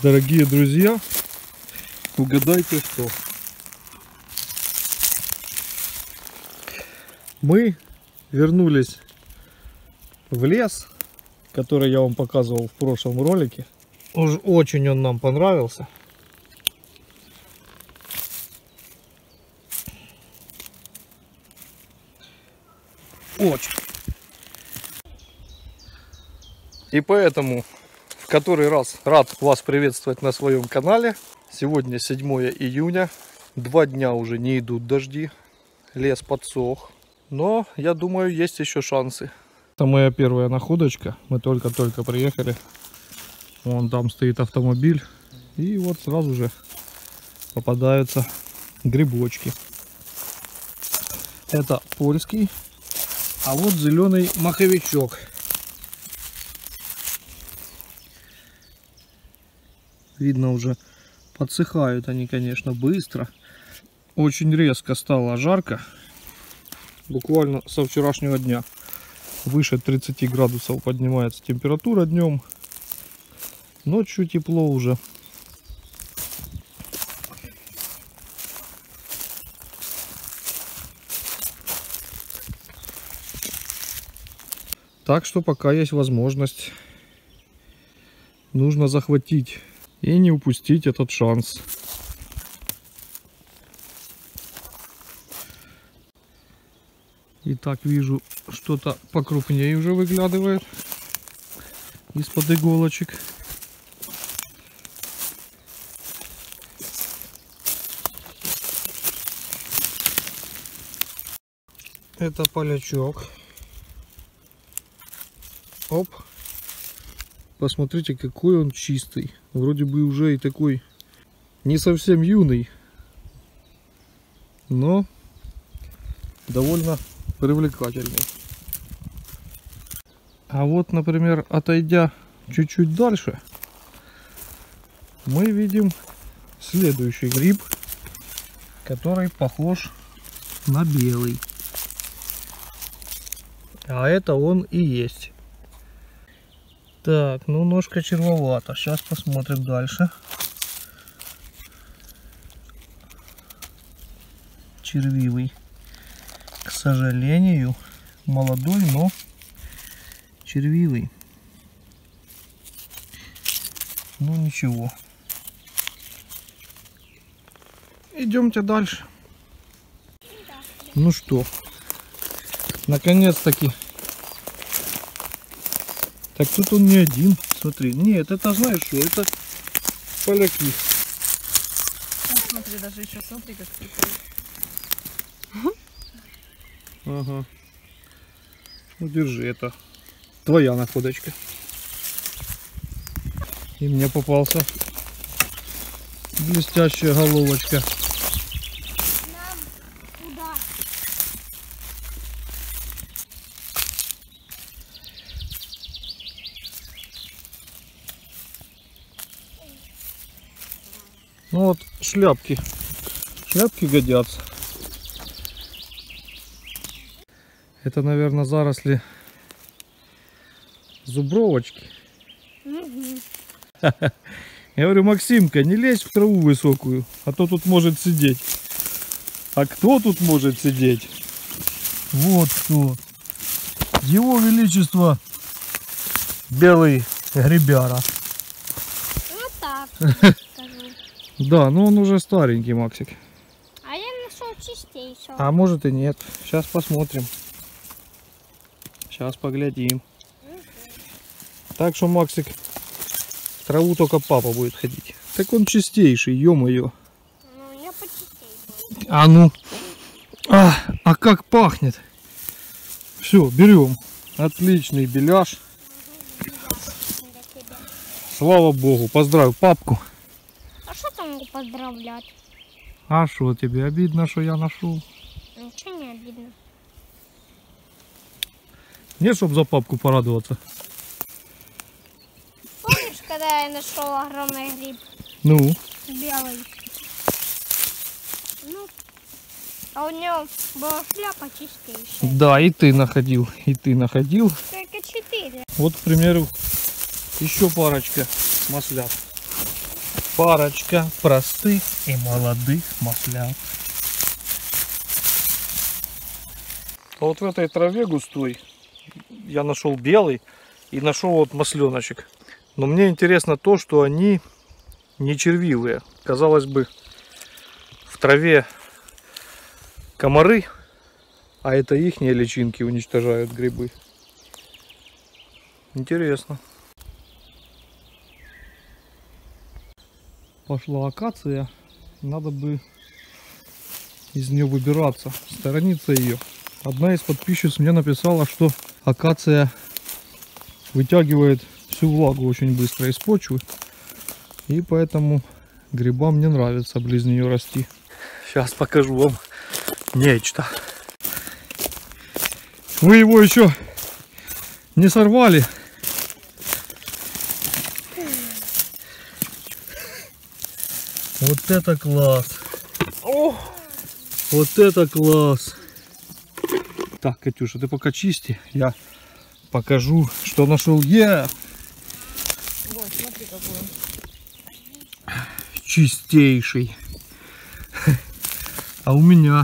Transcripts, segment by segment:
Дорогие друзья, угадайте что. Мы вернулись в лес, который я вам показывал в прошлом ролике. Уж очень он нам понравился. Очень. И поэтому в который раз рад вас приветствовать на своем канале. Сегодня 7 июня. 2 дня уже не идут дожди. Лес подсох. Но я думаю, есть еще шансы. Это моя первая находочка. Мы только-только приехали. Вон там стоит автомобиль. И вот сразу же попадаются грибочки. Это польский. А вот зеленый маховичок. Видно, уже подсыхают они, конечно, быстро. Очень резко стало жарко. Буквально со вчерашнего дня. Выше 30 градусов поднимается температура днем. Ночью тепло уже. Так что пока есть возможность, нужно захватить и не упустить этот шанс. Итак, вижу, что-то покрупнее уже выглядывает из-под иголочек. Это полячок. Оп. Посмотрите, какой он чистый. Вроде бы уже и такой не совсем юный, но довольно привлекательный. А вот, например, отойдя чуть-чуть дальше, мы видим следующий гриб, который похож на белый. А это он и есть. Так, ну ножка червовата. Сейчас посмотрим дальше. Червивый. К сожалению, молодой, но червивый. Ну ничего. Идемте дальше. Ну что, наконец-таки. Так тут он не один, смотри. Нет, это знаешь что, это поляки. Смотри, даже еще смотри, как прикольно. Ага. Ну держи, это твоя находочка. И мне попался блестящая головочка. Ну вот шляпки. Шляпки годятся. Это, наверное, заросли зубровочки. Я говорю, Максимка, не лезь в траву высокую, а то тут может сидеть. А кто тут может сидеть? Вот кто. Его Величество белый грибяра. Вот так скажу. Да, но он уже старенький, Максик. А я нашел чистейшего. А может и нет. Сейчас посмотрим. Сейчас поглядим. Так что, Максик, в траву только папа будет ходить. Так он чистейший, ё-моё. Ну, у меня почистей. А ну. А как пахнет. Все, берем. Отличный беляш. Слава богу, поздравь папку. А что там могу поздравлять? А что, тебе обидно, что я нашел? Ничего не обидно. Нет, чтобы за папку порадоваться. Помнишь, когда я нашел огромный гриб? Ну? Белый. Ну, а у него была шляпа чистейшая. Да, и ты находил, и ты находил. Только 4. Вот, к примеру, еще парочка маслят. Парочка простых и молодых маслят. А вот в этой траве густой я нашел белый и нашел вот масленочек. Но мне интересно то, что они не червивые. Казалось бы, в траве комары, а это ихние личинки уничтожают грибы. Интересно. Пошла акация, надо бы из нее выбираться, сторониться ее. Одна из подписчиц мне написала, что акация вытягивает всю влагу очень быстро из почвы, и поэтому грибам не нравится близ нее расти. Сейчас покажу вам нечто. Вы его еще не сорвали? Вот это класс! О! Вот это класс! Так, Катюша, ты пока чисти, я покажу, что нашел я. Вот, смотри, какой он. Чистейший. А у меня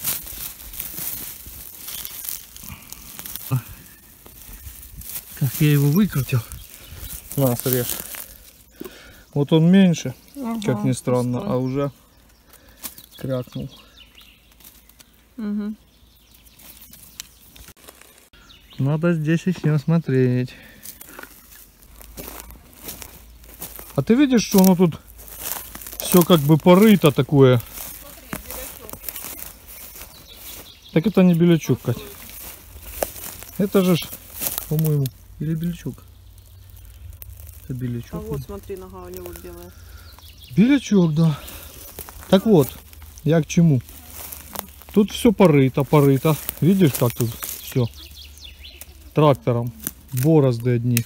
как я его выкрутил. На, срежь. Вот он меньше, как ни странно, а уже крякнул. Угу. Надо здесь еще смотреть. А ты видишь, что оно тут все как бы порыто такое? Так это не белячок, Кать. Это же, по-моему, или белячок. Это белячок. А вот смотри, нога у него белая. Белячок, да. Так вот, я к чему? Тут все порыто. Видишь, как тут все? Трактором. Борозды одни.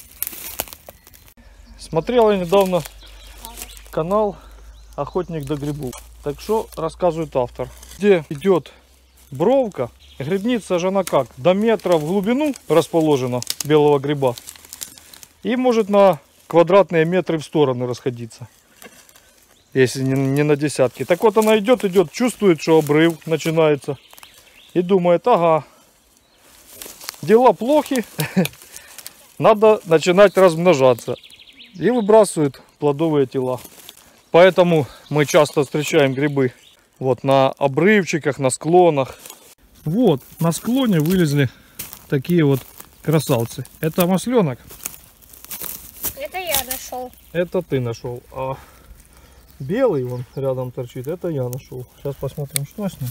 Смотрел я недавно канал «Охотник до грибов». Так что рассказывает автор. Где идет бровка, грибница же она как? До метра в глубину расположена белого гриба. И может на квадратные метры в стороны расходиться. Если не на десятки. Так вот она идет, чувствует, что обрыв начинается. И думает, ага, дела плохи, надо начинать размножаться. И выбрасывает плодовые тела. Поэтому мы часто встречаем грибы вот на обрывчиках, на склонах. Вот, на склоне вылезли такие вот красавцы. Это масленок. Это я нашел. Это ты нашел. А белый вон рядом торчит. Это я нашел. Сейчас посмотрим, что с ним.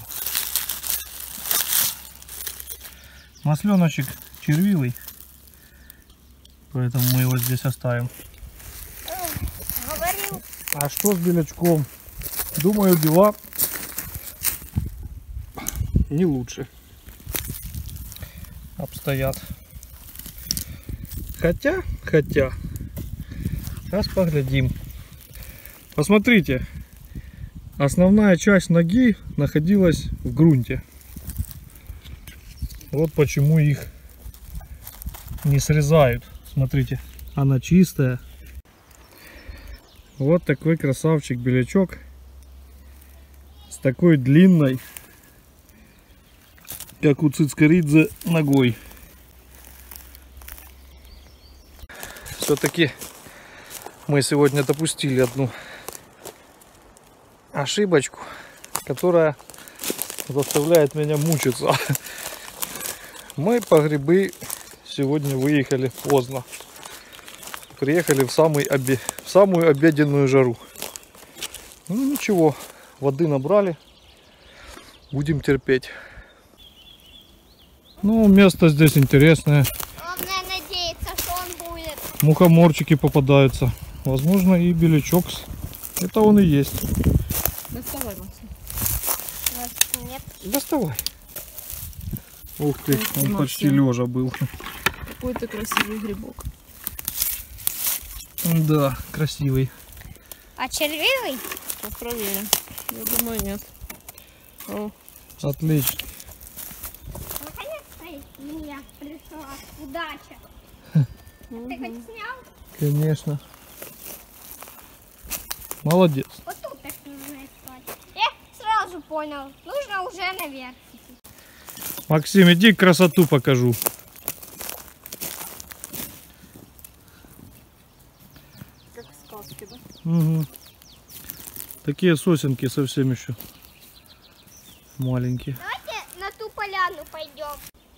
Масленочек червивый. Поэтому мы его здесь оставим. Говорил. А что с белячком? Думаю, дела не лучше обстоят. Хотя, сейчас поглядим. Посмотрите, основная часть ноги находилась в грунте. Вот почему их не срезают. Смотрите, она чистая. Вот такой красавчик белячок с такой длинной, как у цицкоридзе, ногой. Все-таки мы сегодня допустили одну ошибочку, которая заставляет меня мучиться. Мы по грибы сегодня выехали поздно. Приехали в самую обеденную жару. Ну ничего, воды набрали. Будем терпеть. Ну, место здесь интересное. Главное надеяться, что он будет. Мухоморчики попадаются. Возможно, и белячок. Это он и есть. Доставай, Максим. Нет. Доставай. Ух ты, Ух ты, он Максим. почти лежа был. Какой-то красивый грибок. Да, красивый. А червивый? Сейчас проверим. Я думаю, нет. О, Отлично. Наконец-то мне пришла удача. Ты хоть снял? Конечно. Молодец. Вот тут так нужно искать. Я сразу понял. Нужно уже наверх. Максим, иди красоту покажу. Как в сказке, да? Угу. Такие сосенки совсем еще маленькие. Давайте на ту поляну пойдем.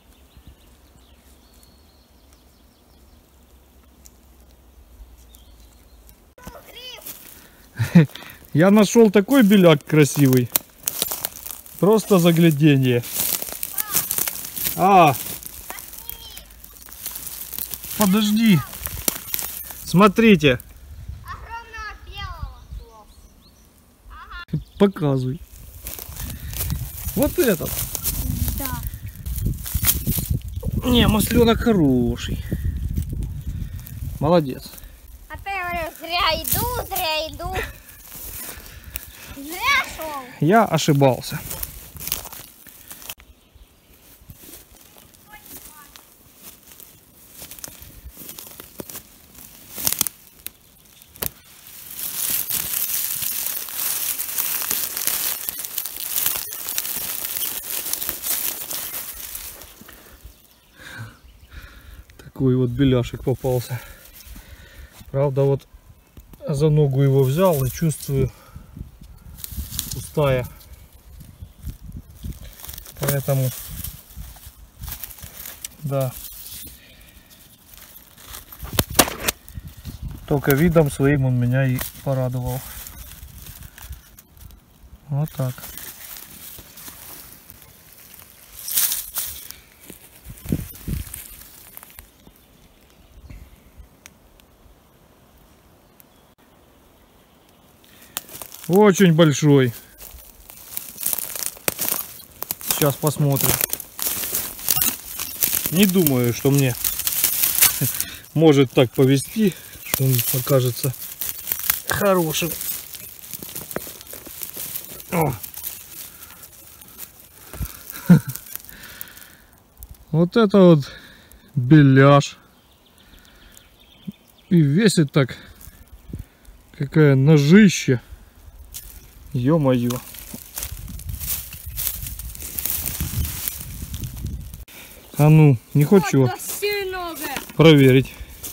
Я нашел такой беляк красивый. Просто загляденье. Подожди. Смотрите. Огромного белого. Показывай. Вот этот. Да. Не, масленок хороший. Молодец. А ты говоришь, зря иду. Зря шел. Я ошибался. Такой вот беляшек попался. Правда, вот за ногу его взял и чувствую, пустая. Поэтому, да, только видом своим он меня и порадовал. Вот так. Очень большой. Сейчас посмотрим. Не думаю, что мне может так повезти, что он окажется хорошим. О. Вот это вот беляш. И весит так. Какая ножище. Ё-моё. А ну, не хочешь его проверить?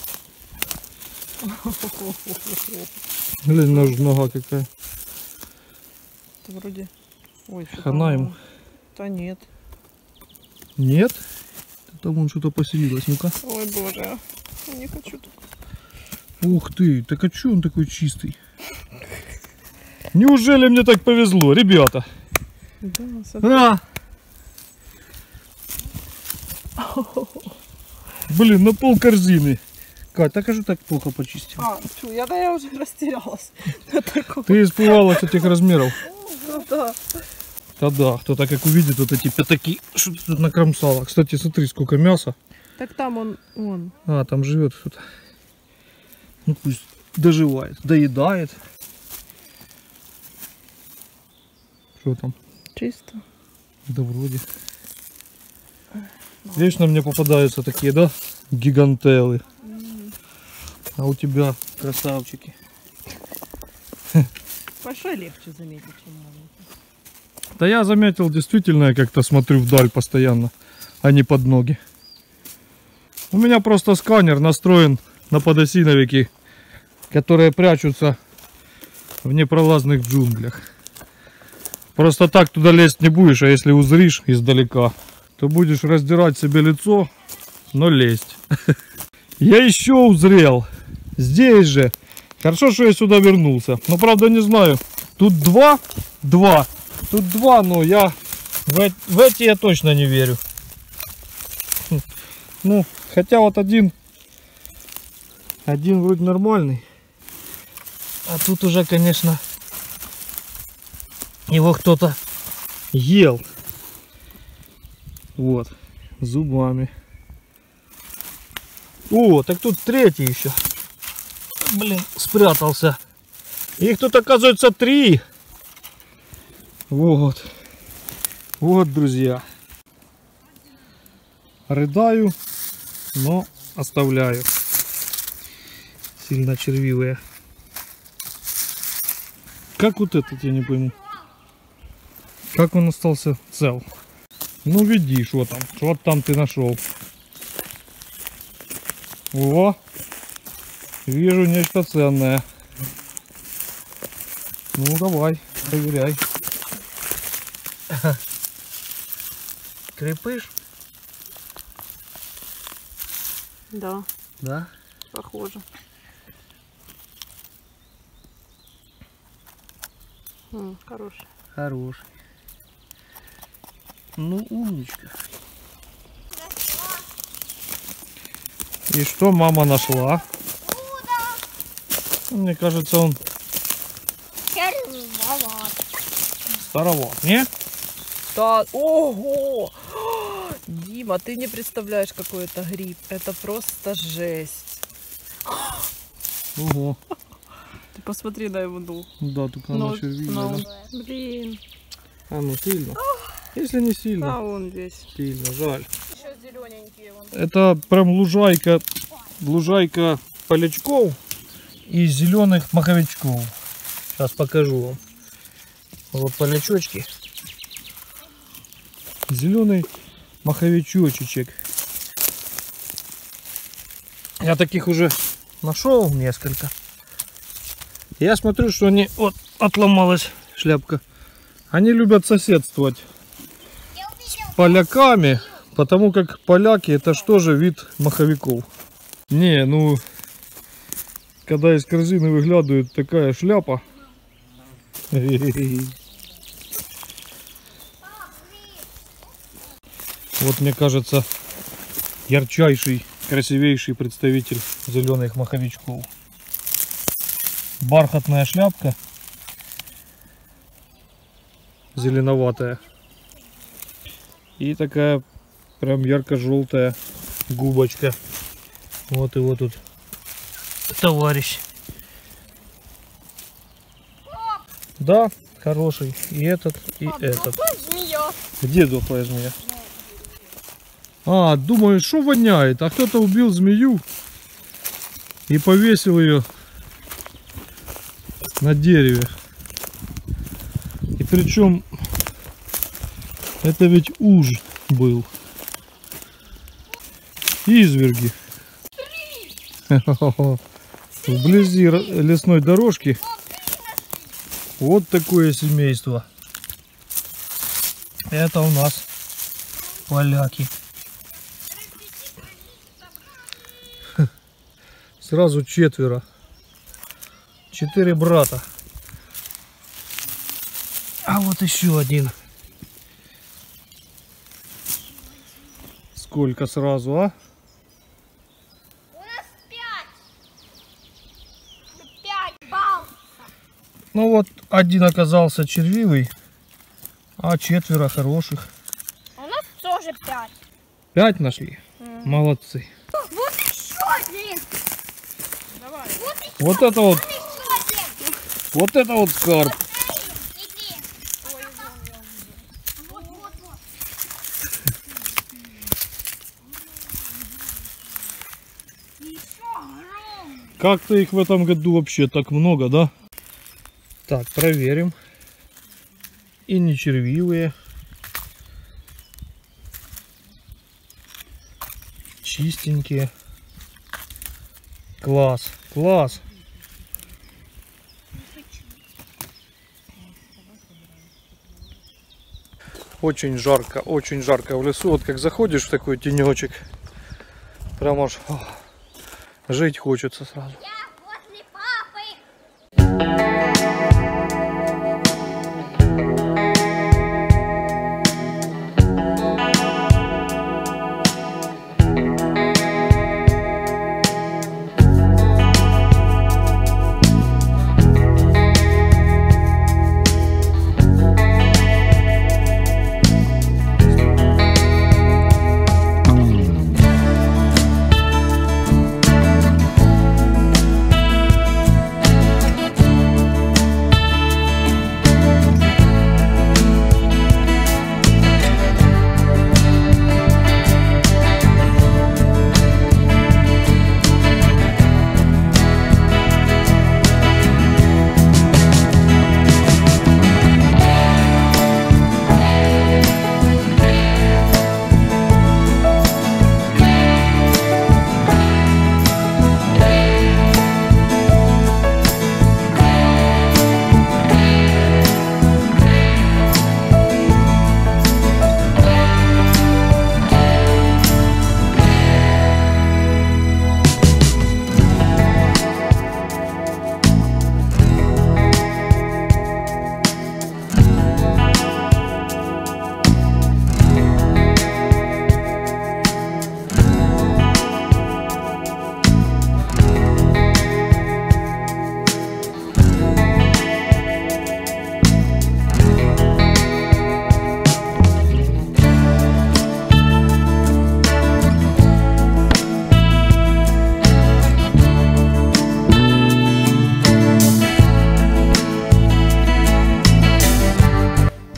Блин, нога какая. Это вроде... Ой, что Хана ему. Да нет. Нет? Там вон что-то поселилось. Ну-ка. Ой, боже. Я не хочу так. Ух ты, так а чё он такой чистый? Неужели мне так повезло, ребята? Да, смотри. Блин, на пол корзины. Кать, так а что так плохо почистил? Фу, я уже растерялась. Ты испугалась этих размеров? Ну да. Да, кто-то как увидит вот эти пятаки, что ты тут накромсала. Кстати, смотри, сколько мяса. Так там он. А, там живет что-то. Ну пусть доживает, доедает. Что там? Чисто. Да вроде. Вечно мне попадаются такие, да, гигантелы. А у тебя красавчики. Большой легче заметить, чем маленький. Да я заметил, действительно, я как-то смотрю вдаль постоянно, а не под ноги. У меня просто сканер настроен на подосиновики, которые прячутся в непролазных джунглях. Просто так туда лезть не будешь, а если узришь издалека, то будешь раздирать себе лицо, но лезть. Я еще узрел. Здесь же. Хорошо, что я сюда вернулся. Но правда не знаю. Тут два. Тут два, но я в эти я точно не верю. Ну, хотя вот один вроде нормальный. А тут уже, конечно, его кто-то ел. Вот, зубами. О, так тут третий еще. Блин, спрятался. Их тут, оказывается, 3. Вот. Вот, друзья. Рыдаю, но оставляю. Сильно червивые. Как вот этот, я не пойму. Как он остался цел? Ну веди, что там ты нашел. О, вижу нечто ценное. Ну давай, проверяй. Крепыш? Да, Да. похоже. Хороший. Хороший. Ну, умничка. И что мама нашла? Мне кажется, он староват, не? Да, ого! Дима, ты не представляешь, какой это гриб. Это просто жесть. Ого. Ты посмотри на его дул. Да, только она червивая. Да? Блин. А ну сильно. Если не сильно. А он весь. Сильно, жаль. Еще зелененькие вон. Это прям лужайка полячков и зеленых маховичков. Сейчас покажу вам. Вот полячочки. Зеленый маховичочек. Я таких уже нашел несколько. Я смотрю, что они... Вот, отломалась шляпка. Они любят соседствовать с поляками, потому как поляки это ж тоже вид маховиков. Не, ну, когда из корзины выглядывает такая шляпа. Вот, мне кажется, ярчайший, красивейший представитель зеленых маховичков. Бархатная шляпка. Зеленоватая. И такая прям ярко-желтая губочка. Вот его тут товарищ. Да, хороший. И этот, и этот. Змея. Где дохлая змея? А, думаю, что воняет? А кто-то убил змею и повесил ее на дереве. И причем это ведь уж был. Изверги. Вблизи лесной дорожки вот такое семейство. Это у нас поляки. Сразу 4. 4 брата. А вот еще один. Сколько сразу, а? У нас 5 баллов. Ну вот, один оказался червивый, а 4 хороших. У нас тоже 5. 5 нашли? Молодцы. Вот еще один. Давай. Вот это вот, Еще один. вот это вот скарб. Иди. Вот. Еще огромный. Как-то их в этом году вообще так много, да? Так, проверим. И не червивые. Чистенькие. Класс, класс. Очень жарко в лесу. Вот как заходишь в такой тенечек, прям аж жить хочется сразу. Я возле папы.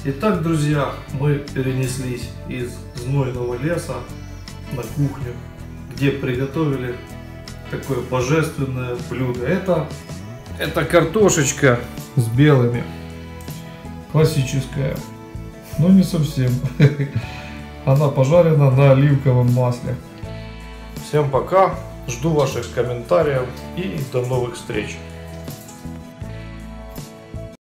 Итак, друзья, мы перенеслись из знойного леса на кухню, где приготовили такое божественное блюдо. Это картошечка с белыми. Классическая, но не совсем. Она пожарена на оливковом масле. Всем пока, жду ваших комментариев и до новых встреч.